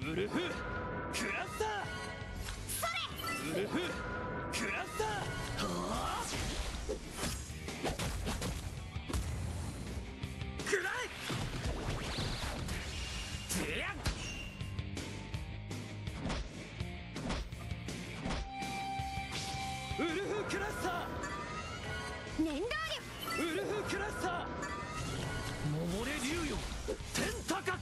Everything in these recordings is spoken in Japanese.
ウルフクラスター。 それ。 ウルフクラスター。はあ、くらえ。てやっ。ウルフクラスター。 念動力。 ウルフクラスター。桃れ竜よ、天高く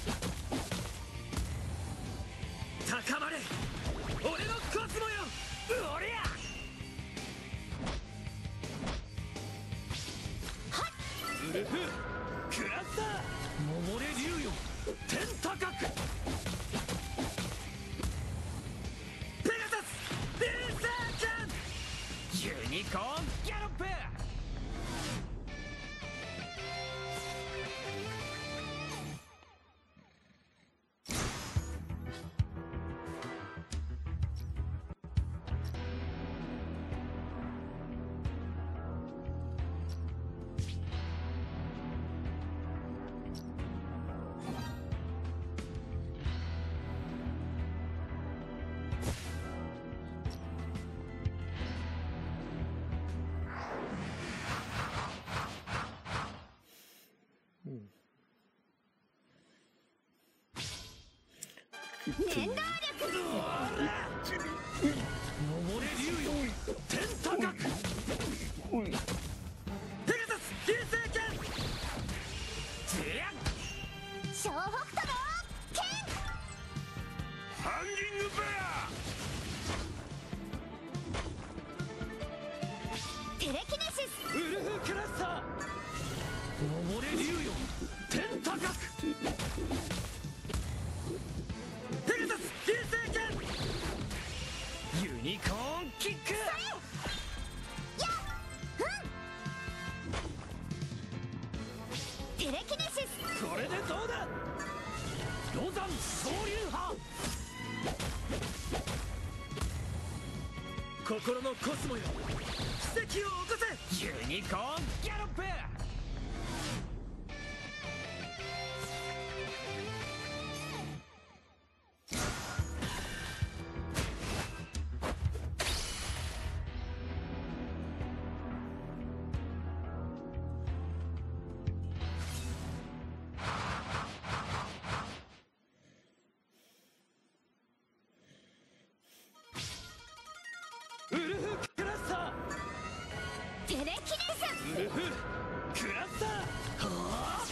高まれ、俺のコスモよ。おりゃ。ウルフクラスター。桃れ竜よ、天高くペガサスレーザーキャンユニコーンギャロップ。 念動力。 登れ竜よ、天高くペガサス流星剣。てやっ。 小北斗の剣。 ハンギングベア。 テレキネシス。 ウルフクラスター。登れ竜よ、天高くペガサス流星剣。ユニコーンキック。 やテレキネシス。 これでどうだ。ロザン昇竜派。心のコスモよ、奇跡を起こせ。ユニコーンギャロップ。ウルフクラスター。 テレキネシウルフクラスター。はあ、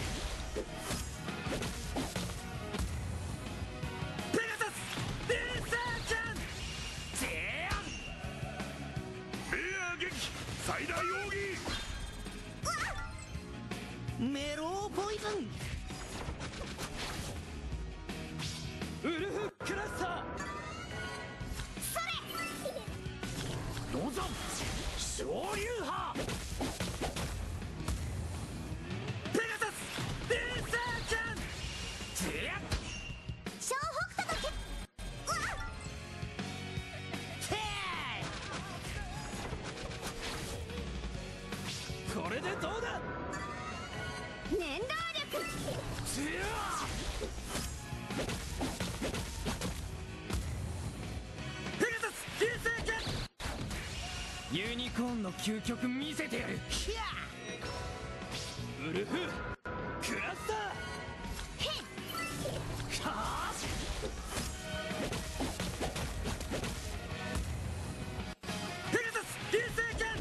ペガサスレーザーキャン。てやん。メア撃最大奥義。メローポイズン。ウルフクラスター。ロザン昇竜派。ペガサスレーザーキャン。てやっ。 小北斗の剣。 てー。これでどうだ。 念動力。 てやっ。ペガサス流星剣。ユニコーンの究極見せてやる。ウルフクラスター。はあ、ペガサス流星剣。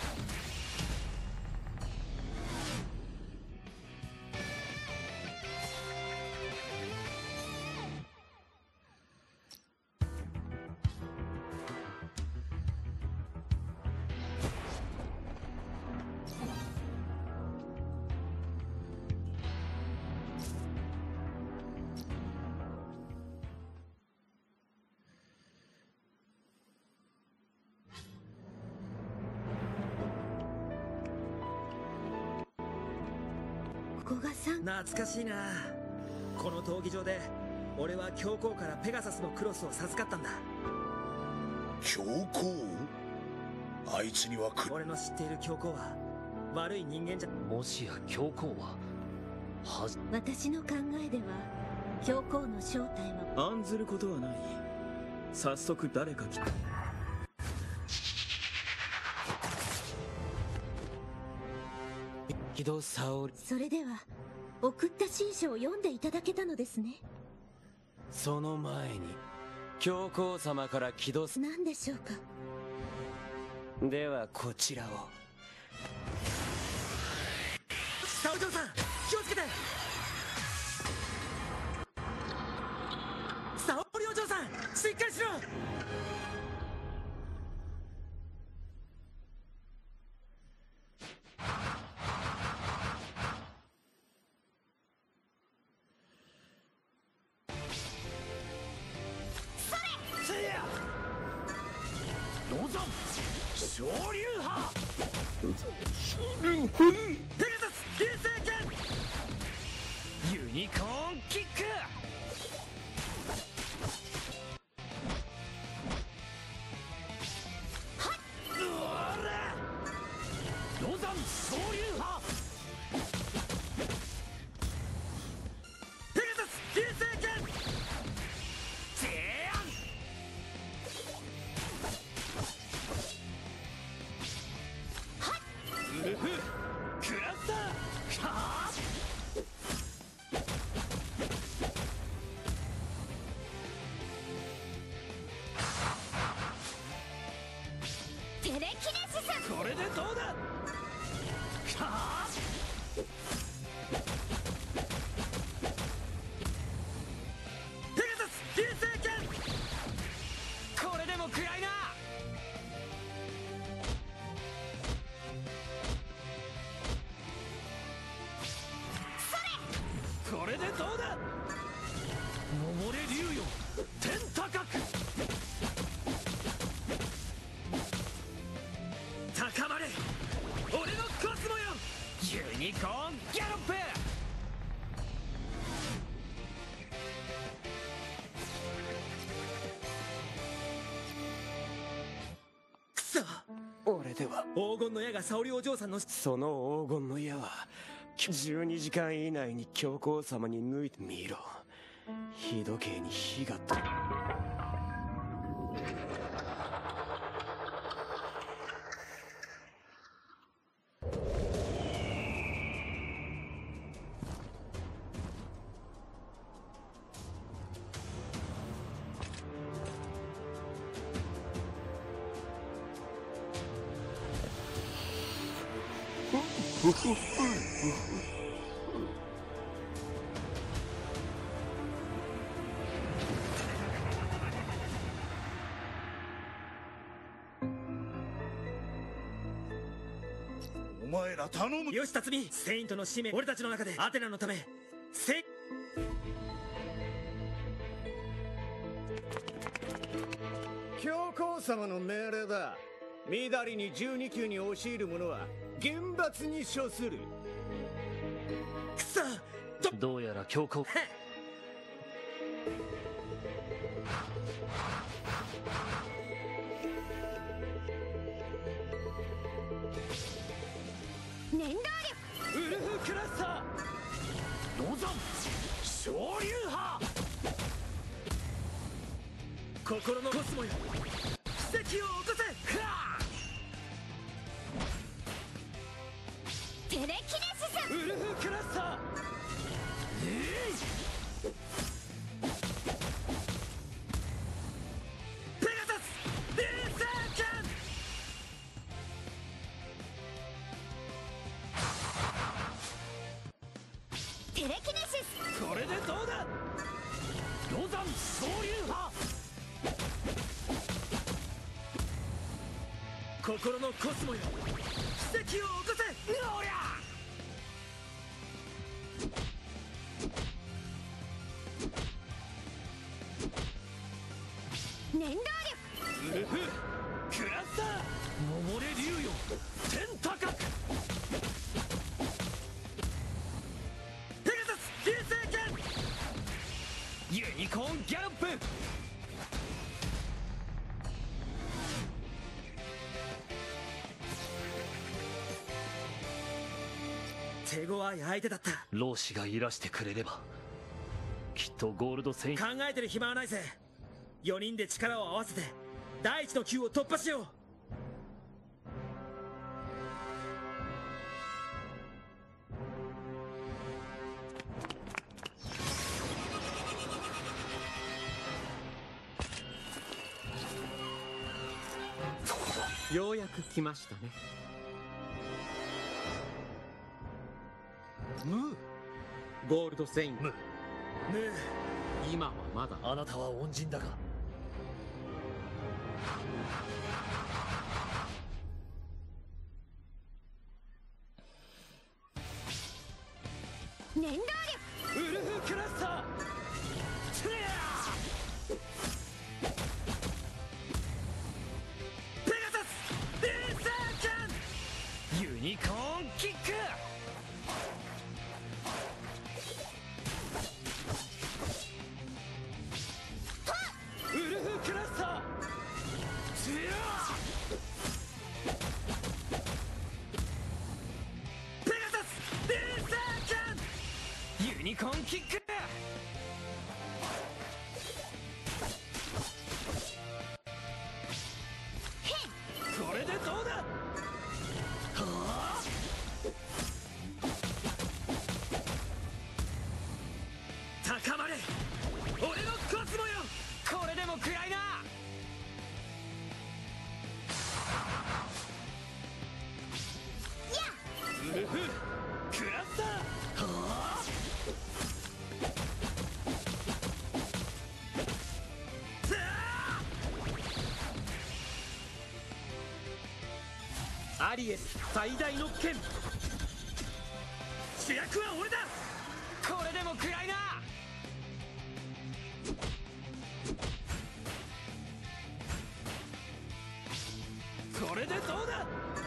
古賀さん。 懐かしいな。この闘技場で俺は教皇からペガサスのクロスを授かったんだ。 教皇？あいつには俺の知っている教皇は悪い人間じゃ。 もしや教皇は私の考えでは教皇の正体は案ずることはない。早速誰か来た。 木戸沙織。 それでは送った新書を読んでいただけたのですね。 その前に教皇様から木戸。 何でしょうか。 ではこちらを。 沙織嬢さん気をつけて。沙織お嬢さんしっかりしろ。ロザン昇竜派ペガサス流星剣ユニコーンキック。ロザン昇竜派ペガサス流星剣ジェーン。ウルフクラスターはあ。 テレキネシス。 これでどうだ。はあ。ペガサス流星剣これでも食らいな。これでどうだ。登れ竜よ天高く。高まれ俺のコスモよユニコーンギャロップ。くそ。 俺では。 黄金の矢が沙織お嬢さんの。 その黄金の矢は12時間以内に教皇様に抜いてみろ。日時計に火がと。 お前ら頼む。 よし辰巳セイントの使命俺たちの中でアテナのため教皇様の命令だ。緑に12級に押し入る者は厳罰に処する。 くそどうやら教皇。 念動力。 ウルフクラスターロザン昇竜派心のコスモよ奇跡を起こせ。ふわテレキネシス。 ウルフクラスターペガサス流星剣テレキネシス。 これでどうだ。ロザン昇竜派心のコスモよ奇跡を起こせ。おりゃ念動力。 ウルフクラスター登れ竜よ天高く。ペガサス流星剣ユニコーンギャロップ。手強い相手だった。 老子がいらしてくれればきっとゴールドセイン。考えてる暇はないぜ。4人で力を合わせて第一の級を突破しよう。 ようやく来ましたね。ムー、ゴールドセイン。ムー、今はまだ。 あなたは恩人だが。 念動力ウルフクラスター。ペガサスレーザーキャン。ユニコーンキック。ウルフクラスター。ペガサスレーザーキャン。ユニコーンキック。これでどうだ。はあ、高まれ俺のコスモよ。これでも食らいな。ウルフクラスター。はあ、アリエス最大の剣。主役は俺だ。これでも食らいな。これでどうだ。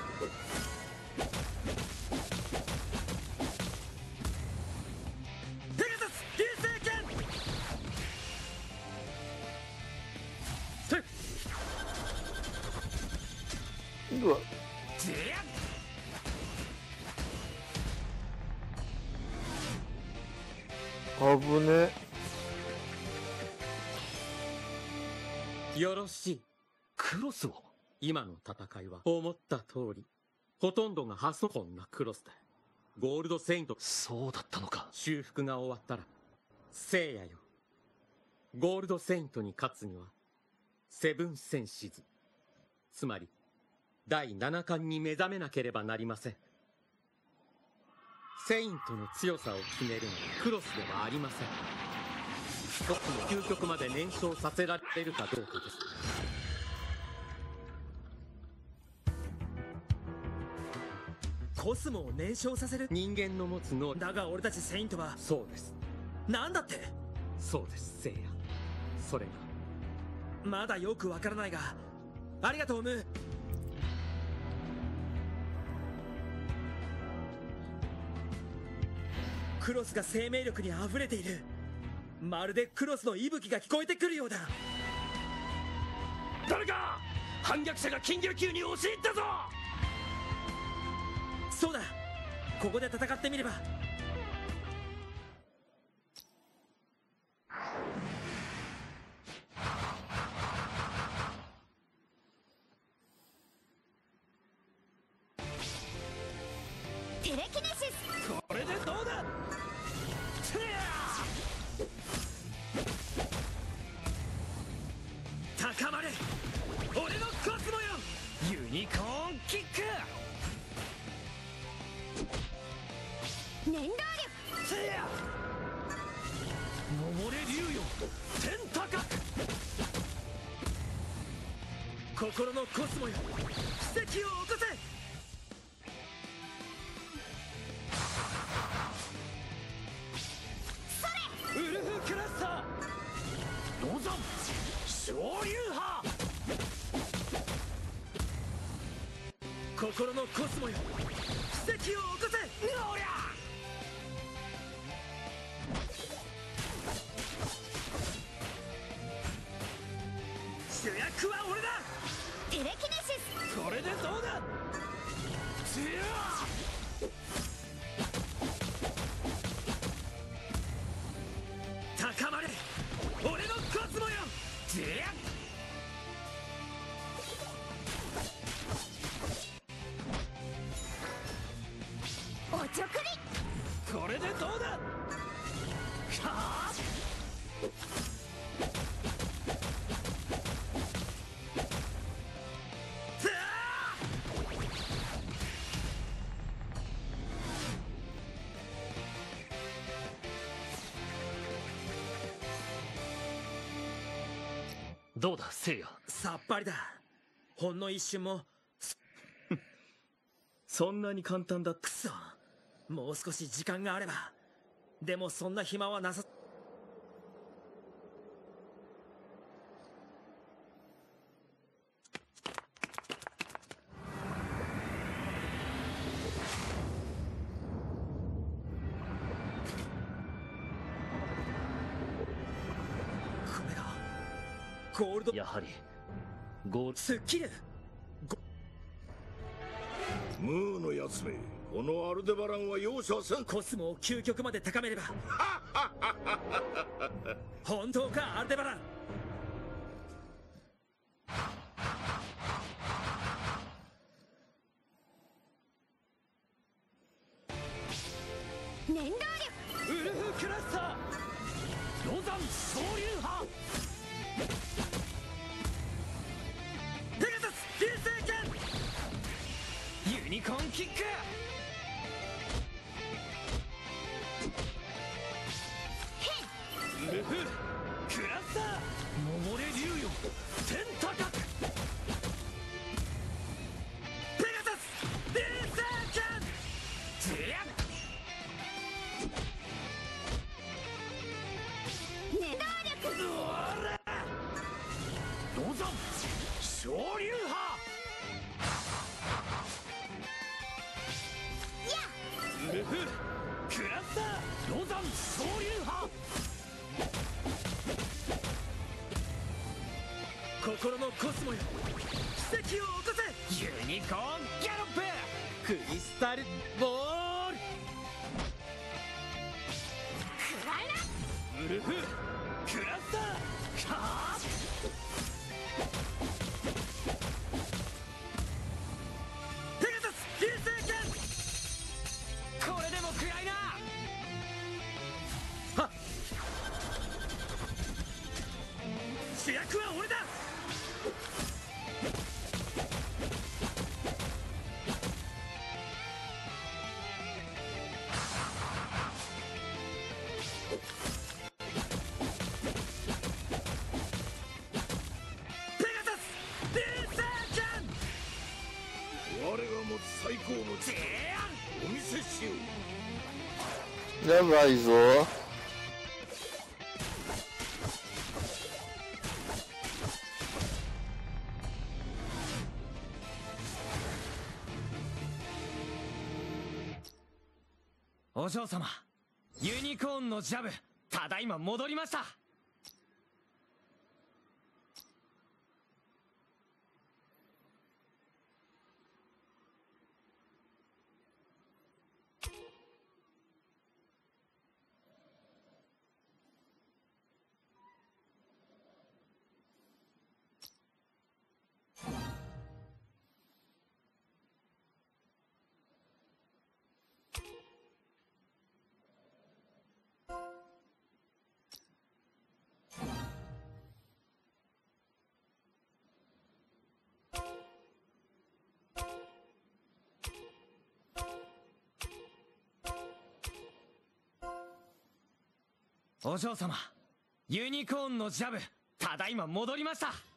ペガサス流星剣。 うわ、 ぜや危ねよろしい。 クロスを。 今の戦いは思った通り、ほとんどがハスコンなクロスだ。ゴールドセイント。 そうだったのか。 修復が終わったら、聖夜よ。ゴールドセイントに勝つには、セブンセンシズ。つまり、第7巻に目覚めなければなりません。セイントの強さを決めるのはクロスではありません。一つの究極まで燃焼させられるかどうかです。 コスモを燃焼させる。 人間の持つ能力。 だが俺たちセイントは。 そうです。 なんだって。 そうです、聖夜。それがまだよくわからないが、ありがとうムー。クロスが生命力にあふれている。まるでクロスの息吹が聞こえてくるようだ。誰か反逆者が金魚級に押し入ったぞ。そうだ、ここで戦ってみれば。 テレキネシス。 これでどうだ。高まれ俺のコスモよ。ユニコーンキック。 念動力せや登れ竜よ天高く。心のコスモよ奇跡を起こせ。ウルフクラスター。ロザン昇竜派。心のコスモよ奇跡を起こせ。おりゃ主役は俺だ。 テレキネシス。 これでどうだ。強っ。高おちょくり。 これでどうだ。はあ。 どうだ聖夜。 さっぱりだ。ほんの一瞬も。 そんなに簡単だ。 くそ、もう少し時間があれば。でもそんな暇はなさ。これがゴールド。 やはりゴール。 スッキル。 ムーのやつめ、このアルデバランは容赦せん。 コスモを究極まで高めれば。本当かアルデバラン。 念動力。 ウルフクラスター。ロザン昇竜派。ペガサス流星剣。ユニコーンキック。ウルフクラスター。桃れ竜よ天高く。ペガサス流星剣。 念動力。 ロザン昇竜派。ウルフクラスター。ロザン昇竜派。心のコスモよ奇跡を起こせ。ユニコーンギャロップ。クリスタルボール。 くらえな。 ウルフクラスター。はあ。ペガサス流星剣。これでも食らいな。はっ。主役は俺だ。ペガサス流星剣。 我が持つ最高の力お見せしよう。 やばいぞ。 お嬢様、ユニコーンのジャブ、ただいま戻りました。お嬢様、ユニコーンのジャブ、ただいま戻りました。